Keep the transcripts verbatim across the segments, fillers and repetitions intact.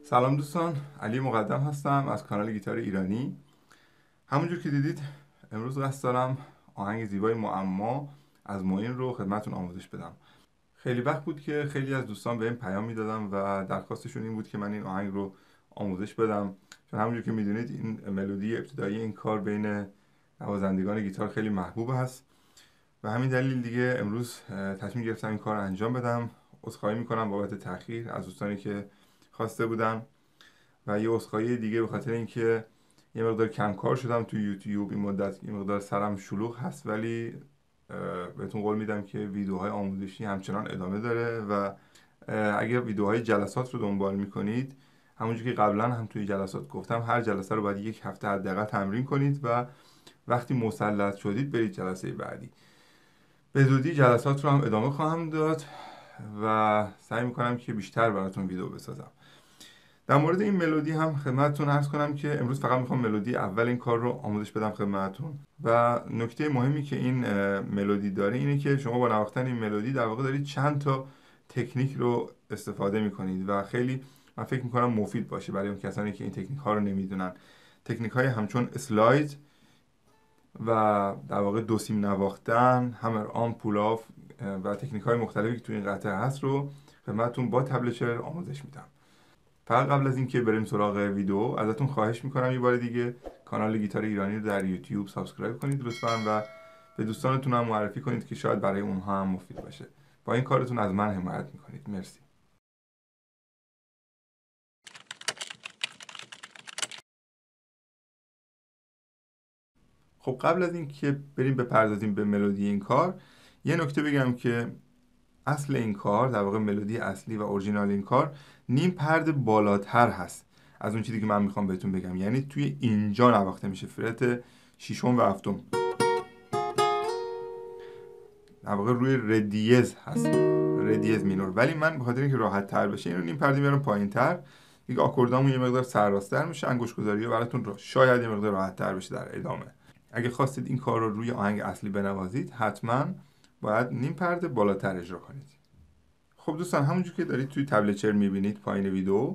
سلام دوستان، علی مقدم هستم از کانال گیتار ایرانی. همونجور که دیدید امروز قصد دارم آهنگ زیبای معما از معین رو خدمتتون آموزش بدم. خیلی وقت بود که خیلی از دوستان بهم پیام میدادن و درخواستشون این بود که من این آهنگ رو آموزش بدم، چون همونجور که میدونید این ملودی ابتدایی این کار بین نوازندگان گیتار خیلی محبوب هست و همین دلیل دیگه امروز تصمیم گرفتم این کار رو انجام بدم. عذرخواهی میکنم بابت تأخیر از دوستانی که خواسته بودن و یه عذرخواهی دیگه به خاطر اینکه یه مقدار کم کار شدم تو یوتیوب این مدت، یه مقدار سرم شلوغ هست، ولی بهتون قول میدم که ویدیوهای آموزشی همچنان ادامه داره و اگر ویدیوهای جلسات رو دنبال میکنید، همونجور که قبلا هم توی جلسات گفتم، هر جلسه رو باید یک هفته حداقل تمرین کنید و وقتی مسلط شدید برید جلسه بعدی. به زودی جلسات رو هم ادامه خواهم داد و سعی میکنم که بیشتر براتون ویدیو بسازم. در مورد این ملودی هم خدمتتون عرض کنم که امروز فقط میخوام ملودی اول این کار رو آموزش بدم خدمتتون و نکته مهمی که این ملودی داره اینه که شما با نواختن این ملودی در واقع دارید چند تا تکنیک رو استفاده میکنید و خیلی من فکر میکنم مفید باشه برای اون کسانی که این تکنیک ها رو نمیدونن. تکنیک های همچون اسلاید و در واقع دو سیم نواختن، همر آن، پول آف و تکنیک های مختلفی که توی این قطعه هست رو خدمتتون با تبلچر آموزش میدم. فقط قبل از اینکه بریم سراغ ویدیو ازتون خواهش میکنم یه بار دیگه کانال گیتار ایرانی رو در یوتیوب سابسکرایب کنید لطفاً و به دوستانتون هم معرفی کنید که شاید برای اونها هم مفید باشه. با این کارتون از من حمایت میکنید. مرسی. خب قبل از اینکه بریم بپردازیم به ملودی این کار، یه نکته بگم که اصل این کار، در واقع ملودی اصلی و اورجینال این کار، نیم پرد بالاتر هست از اون چیزی که من میخوام بهتون بگم. یعنی توی اینجا نواخته میشه، فرت ششم و هفتم در واقع روی ردیز هست، ردیز مینور، ولی من به خاطر اینکه راحت تر بشه اینو نیم پرده میارم پایین تر، دیگه آکوردامون یه مقدار سرراست‌تر میشه، انگشت گذاری براتون را شاید یه مقدار راحت تر بشه در ادامه. اگه خواستید این کار رو روی آهنگ اصلی بنوازید حتما باید نیم پرده بالاتر اجرا کنید. خب دوستان، همونجور که دارید توی تبلچر میبینید پایین ویدیو،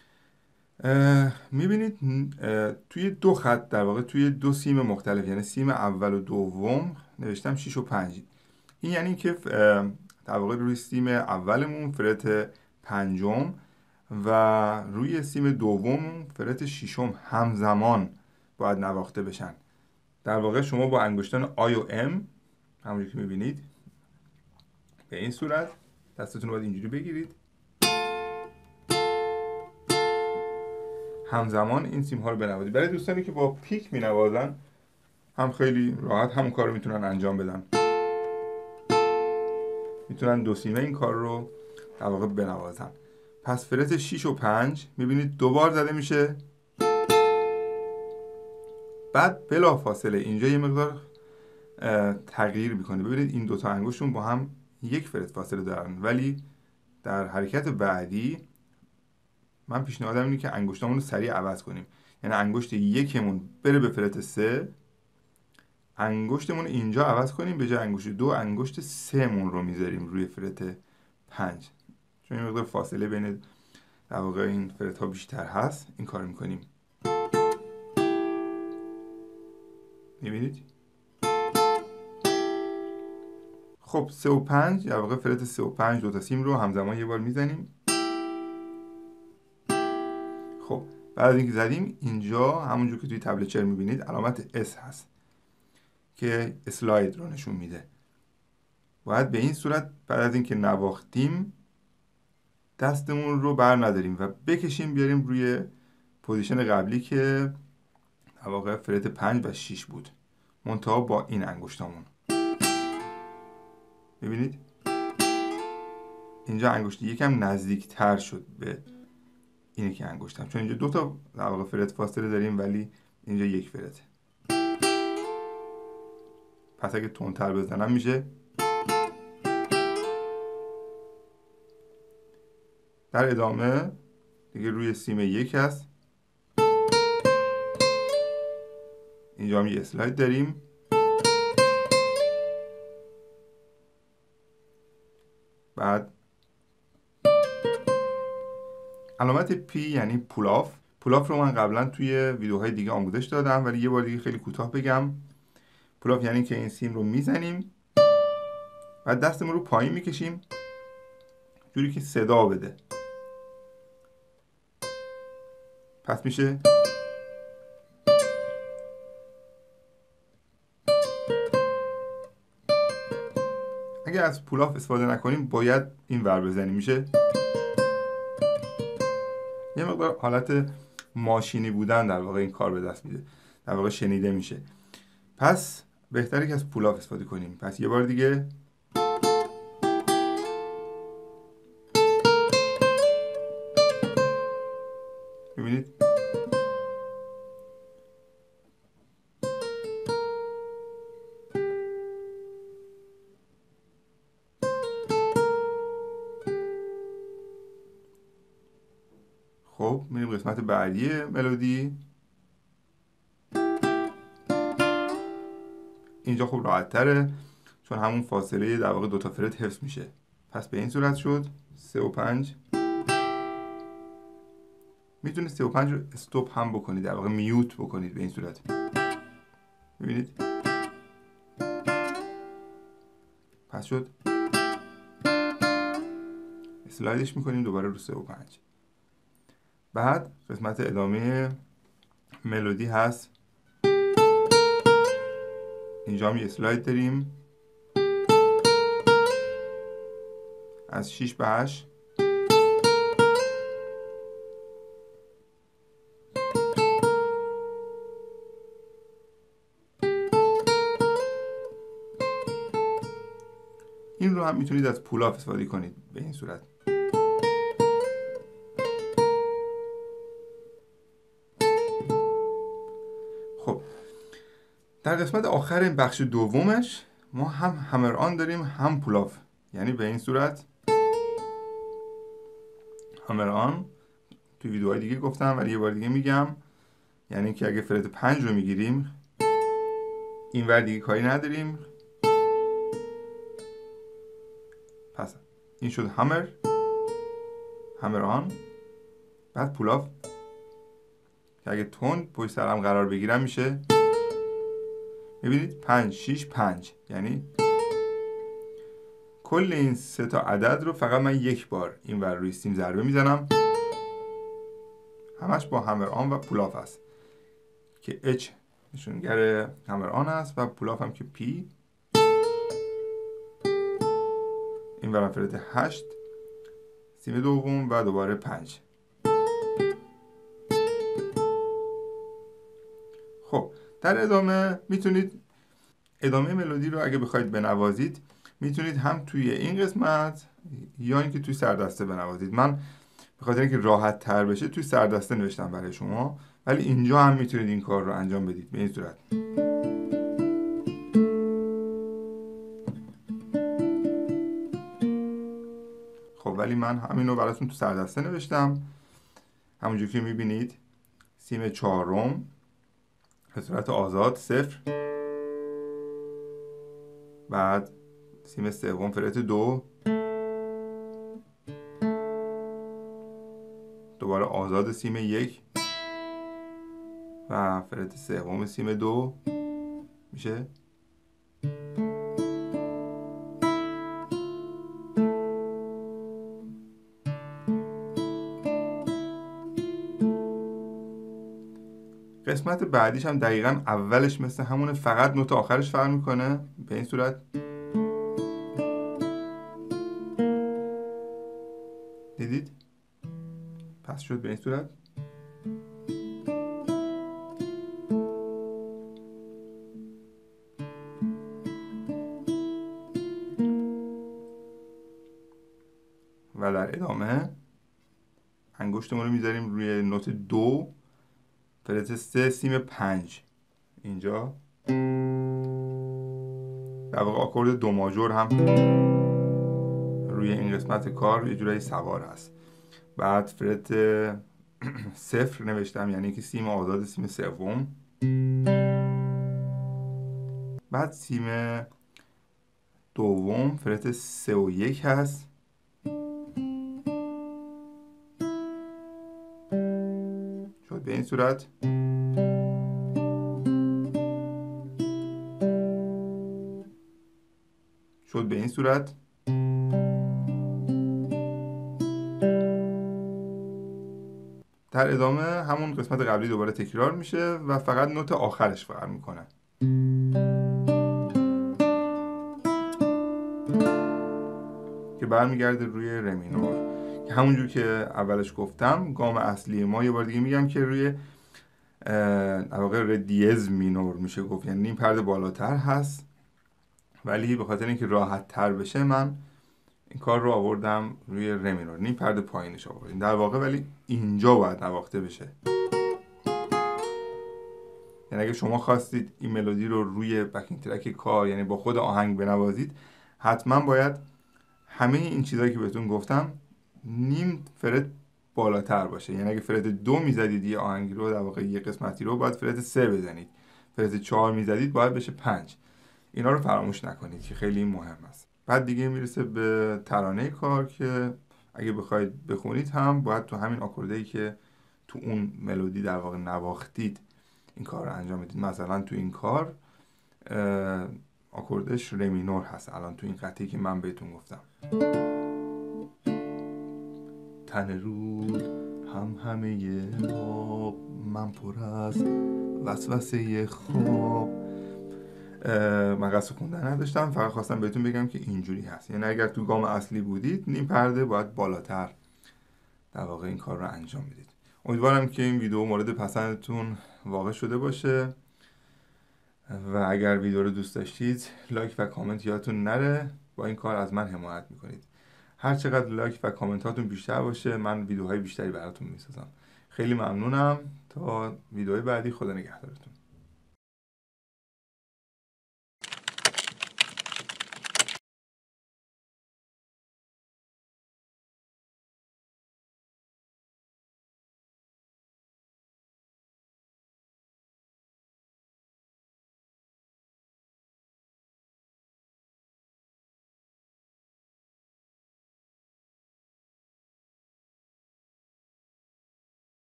میبینید توی دو خط، در واقع توی دو سیم مختلف، یعنی سیم اول و دوم نوشتم شش و پنج. این یعنی که در واقع روی سیم اولمون فرت پنجم و روی سیم دوم فرت ششم همزمان باید نواخته بشن. در واقع شما با انگشتان آی و ام همونجور که میبینید به این صورت دستتون رو باید اینجوری بگیرید، همزمان این سیم ها رو بنوازید. برای دوستانی که با پیک می نوازن هم خیلی راحت همون کار رو میتونن انجام بدن، میتونن دو سیمه این کار رو در واقع بنوازن. پس فرت شش و پنج میبینید دوبار زده میشه، بعد بلا فاصله اینجا یه مقدار تغییر میکنه. ببینید این دوتا انگشتون با هم یک فرت فاصله دارن، ولی در حرکت بعدی من پیشنهادم اینه که انگشتامون رو سریع عوض کنیم. یعنی انگشت یکمون بره به فرت سه، انگشتمون اینجا عوض کنیم، به جای انگشت دو انگشت سه مون رو میذاریم روی فرت پنج، چون این مقدار فاصله بین در واقع این فرت ها بیشتر هست. این کار میکنیم، میبینید؟ خب سه و پنج، در واقع فرت سه و پنج دوتا سیم رو همزمان یه بار میزنیم. خب بعد از اینکه زدیم، اینجا همونجور که توی تبلچر میبینید علامت اس هست که اسلاید رو نشون میده. باید به این صورت بعد از اینکه نواختیم دستمون رو بر نداریم و بکشیم بیاریم روی پوزیشن قبلی که در واقع فرت پنج و شش بود، منتها با این انگشتامون. ببینید اینجا انگشت یکم نزدیک تر شد به اینه که انگشتم، چون اینجا دو تا در واقع فرت فاصله داریم ولی اینجا یک فرته. پس اگه تندتر بزنم میشه. در ادامه دیگه روی سیم یک هست، اینجا هم یه اسلاید داریم، بعد علامت پی یعنی پولاف. پولاف رو من قبلا توی ویدیوهای دیگه آموزش دادم، ولی یه بار دیگه خیلی کوتاه بگم. پولاف یعنی که این سیم رو میزنیم و دستمون رو پایین میکشیم جوری که صدا بده. پس میشه اگه از پولاف استفاده نکنیم باید این ور بزنیم، میشه یه مقدار حالت ماشینی بودن در واقع این کار به دست میده، در واقع شنیده میشه. پس بهتره که از پولاف استفاده کنیم. پس یه بار دیگه ببینید خب میریم قسمت بعدی ملودی. اینجا خب راحت تره چون همون فاصله در واقع دوتا فرد حفظ میشه. پس به این صورت شد سه و پنج. میتونید سه و پنج رو استوپ هم بکنید، در واقع میوت بکنید به این صورت. ببینید پس شد. اسلایدش میکنیم دوباره رو سه و پنج. بعد قسمت ادامه ملودی هست. اینجا هم یه اسلاید داریم از شش به هشت. این رو هم میتونید از پولاف استفاده کنید به این صورت. خب در قسمت آخر این بخش دومش ما هم همر آن داریم هم پولاف، یعنی به این صورت. همر آن تو ویدیوهای دیگه گفتم ولی یه بار دیگه میگم، یعنی که اگه فرد پنج رو میگیریم این ور دیگه کاری نداریم. پس این شد همر، همر آن. بعد پولاف که اگه تون پشت سرم قرار بگیرم میشه، میبینید پنج شش پنج، یعنی کل این سه تا عدد رو فقط من یک بار این ور روی سیم ضربه میزنم. همش با همر آن و پولاف است که اچ نشونگر همر آن است و پولاف هم که پی. این ورم فرد هشت، سیم دوم و دوباره پنج. خب در ادامه میتونید ادامه ملودی رو اگه بخواید بنوازید میتونید هم توی این قسمت یا اینکه توی سردسته بنوازید. من به خاطر اینکه راحت تر بشه توی سردسته نوشتم برای شما، ولی اینجا هم میتونید این کار رو انجام بدید به این صورت. خب ولی من همین رو براتون تو سردسته نوشتم همونجور که میبینید. سیم چهارم به صورت آزاد صفر، بعد سیم سوم فرت دو، دوباره آزاد سیم یک و فرت سوم سیم دو میشه. قسمت بعدیش هم دقیقا اولش مثل همونه، فقط نوت آخرش فرق میکنه به این صورت. دیدید؟ پس شد به این صورت. و در ادامه انگشتمون رو میذاریم روی نوت دو، فرت سه، سیم پنج. اینجا در واقع آکورد دو ماژور هم روی این قسمت کار یه جورایی سوار هست. بعد فرت صفر نوشتم، یعنی که سیم آزاد سیم سوم. بعد سیم دوم فرت سه و یک هست. صورت. شد به این صورت. در ادامه همون قسمت قبلی دوباره تکرار میشه و فقط نوت آخرش فرق میکنه که برمیگرده روی ره مینور، که همونجور که اولش گفتم گام اصلی ما، یه بار دیگه میگم، که روی در واقع ره دیز مینور میشه گفت، یعنی نیم پرده بالاتر هست، ولی به خاطر اینکه راحت تر بشه من این کار رو آوردم روی ره مینور، نیم پرده پایینش آوردیم در واقع، ولی اینجا باید نواخته بشه. یعنی اگه شما خواستید این ملودی رو روی بکینگ ترک کار، یعنی با خود آهنگ بنوازید، حتما باید همه این چیزایی که بهتون گفتم نیم فرد بالاتر باشه. یعنی اگه فرد دو میزدید یه آهنگی رو، در واقع یه قسمتی رو، باید فرد سه بزنید. فرد چهار میزدید باید بشه پنج. اینا رو فراموش نکنید که خیلی مهم است. بعد دیگه میرسه به ترانه کار که اگه بخواید بخونید هم باید تو همین آکورده‌ای که تو اون ملودی در واقع نواختید این کار رو انجام بدید. مثلا تو این کار آکوردش ره مینور هست الان تو این قطعی که من بهتون گفتم. تن رود هم همه آب، من پر از وسوسه خواب. من قصد خوندن نداشتم، فقط خواستم بهتون بگم که اینجوری هست. یعنی اگر تو گام اصلی بودید نیم پرده باید بالاتر در واقع این کار رو انجام بدید. امیدوارم که این ویدیو مورد پسندتون واقع شده باشه و اگر ویدیو رو دوست داشتید لایک و کامنت یادتون نره. با این کار از من حمایت میکنید. هر چقدر لایک و کامنت هاتون بیشتر باشه من ویدیوهای بیشتری براتون میسازم. خیلی ممنونم. تا ویدیوهای بعدی، خدا نگهدارتون.